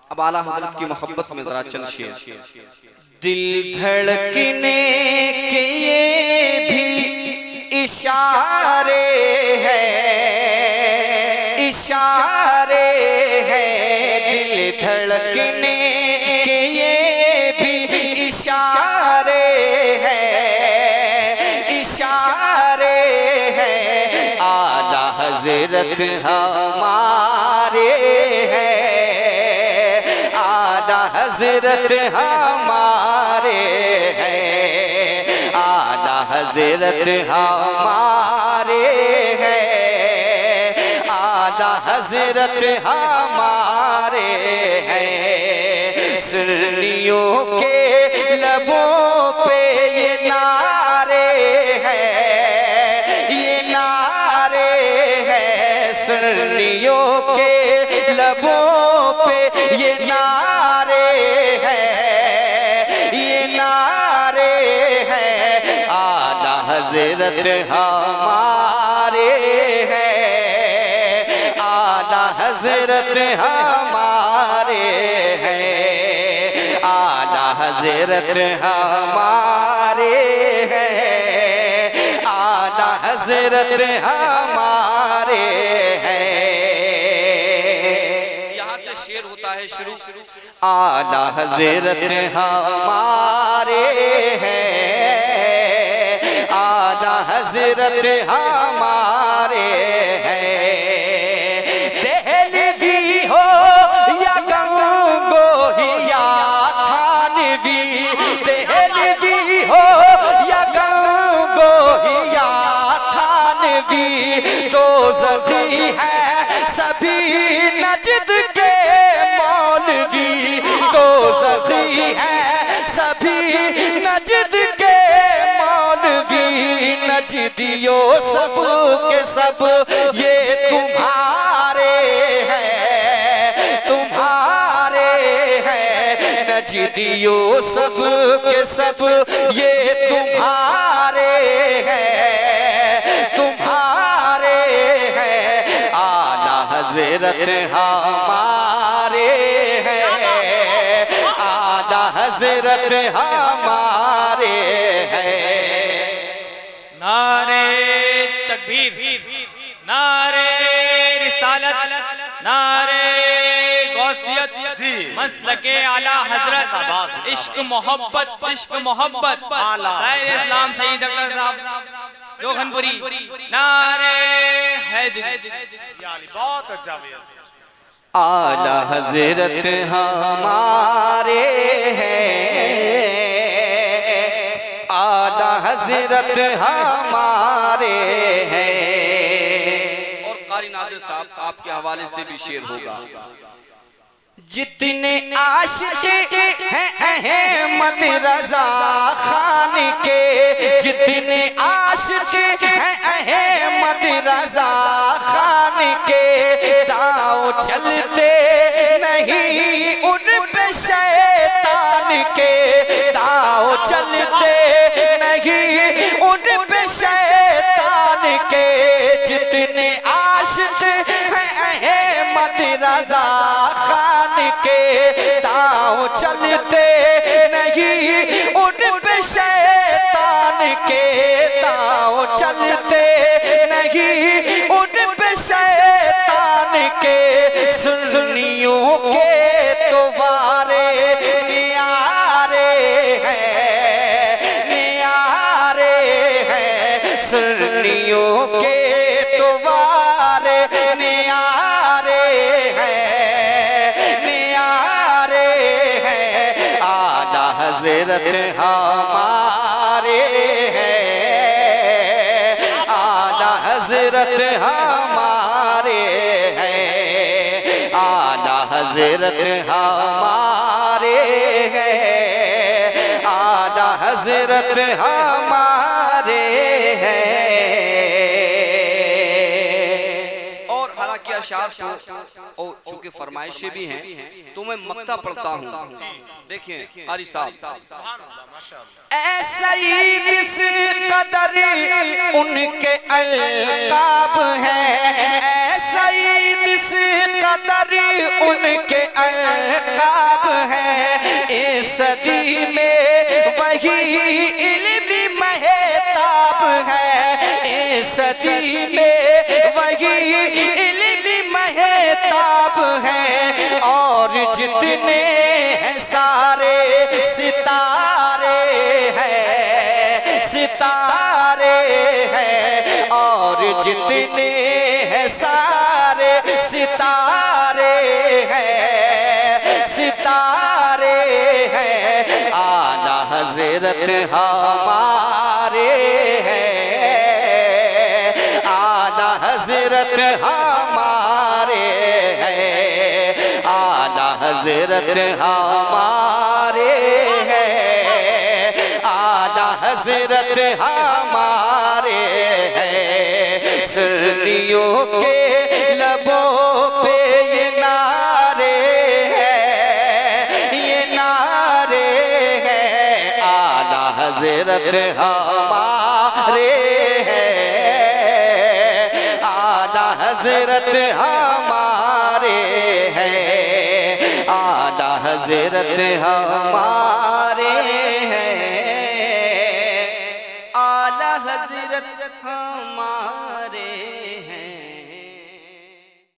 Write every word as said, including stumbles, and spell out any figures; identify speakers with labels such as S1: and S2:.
S1: अब आला हजरत की मोहब्बत में जरा चंद शेर। दिल धड़कने के ये भी इशारे हैं, इशारे हैं, दिल धड़कने के ये भी इशारे हैं, इशारे हैं, आला हजरत हमारे हैं, आला हजरत हमारे हैं, आला हजरत हमारे हैं, आला हजरत हमारे हैं। सुन्नियों के लबों पे ये नारे हैं, ये नारे हैं, सुन्नियों के लबों पे ये नारे हैं, ये नारे हैं, आला हजरत हमारे हैं, आला हजरत हमारे हैं, आला हजरत हमारे हैं, आला हजरत हमारे हैं। यहाँ से शेर होता है शुरू, आला हजरत हमारे हैं, आला हजरत हमारे हैं। देहलवी हो या गंगोही या थानवी, देहलवी हो या गंगोही या थानवी, दो ज़खी है सभी नजद के मौलवी, दो ज़खी है सभी नजद के मौलवी, नजदियो सब के सब ये तुम्हारे हैं, तुम्हारे हैं, नजदियो सब के सब ये तुम्हारे हैं, तुम्हारे हैं, आला हजरत हमारे हैं, आला हजरत हमारे हैं।
S2: नारे तकबीर, नारे रिसालत, नारे गौसियत, मसलके आला हजरत, इश्क मोहब्बत, इश्क मोहब्बत, शायर इस्लाम सईद अकबर साहब जोगनपुरी, नारे हैदरी।
S3: बहुत अच्छा भैया।
S1: आला हजरत हमारे हैं, आला हजरत हमारे हैं। और कारी नादिर साहब आपके हवाले से भी शेर होगा। जितने आशिक हैं अहमद रजा खान के, जितने आशिक हैं अहमद रजा खान के, दाव चलते नहीं उन पे शैतान के, दाव चलते नहीं उन पे शैतान के, जितने आशिक हैं अहमद रजा खान के, दाव चलते नहीं उन पे शैतान के, दाव चलते नहीं उन पे शैतान के, सुन्नियों के तो वारे न्यारे हैं, न्यारे हैं, सुन्नियों के तो वारे न्यारे हैं, न्यारे हैं, आला हजरत हमारे हैं, आला हजरत हमारे हैं, आला हजरत हमारे हैं, आला हजरत हमारे हैं। और हालांकि अशार को और चूंकि फरमाइशें भी हैं तो मैं मक्ता पढ़ता हूँ। देखिए कारी साहब, ऐसा ही इस कदर उनके अलकाब हैं, ऐसा ही इस कदर उनके अलकाब में वही इल्मी महताब है, इस सदी में वही इल्मी महताब है। और जितने हैं सारे सितारे हैं, सितारे हैं, और जितने हैं सारे सितारे हैं, सितारे हैं। आला हज़रत हमारे हैं, आला हज़रत हमारे हैं, आला हज़रत हमारे हैं, आला हज़रत हमारे हैं। सुन्नियों के लबों पे ये नारे हैं, ये नारे हैं, आला हज़रत हमारे हैं, आला हज़रत हमारे हैं, आला हज़रत हमारे हैं, आला हज़रत हमारे हैं।